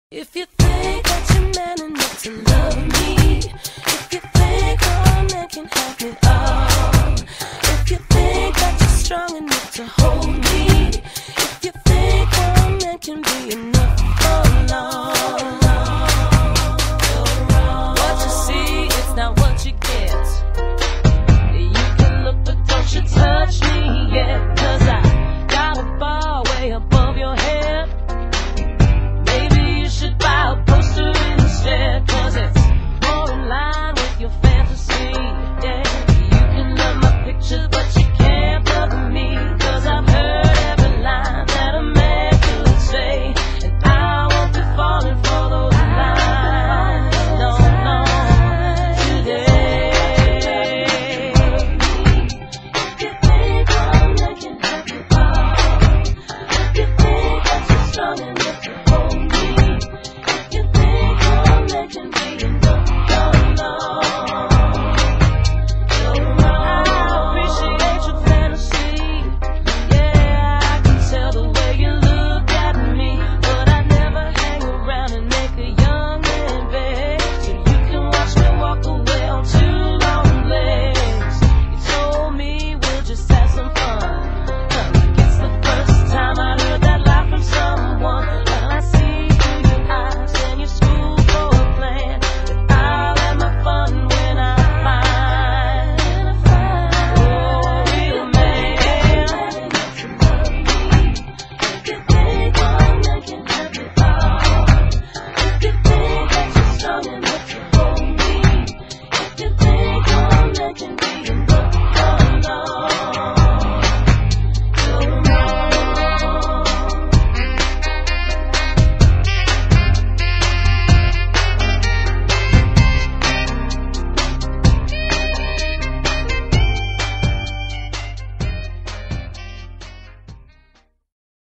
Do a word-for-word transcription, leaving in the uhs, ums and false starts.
If you think that you're man enough to love me, if you think one man can have me all, if you think that you're strong enough to hold me, if you think one man can be enough.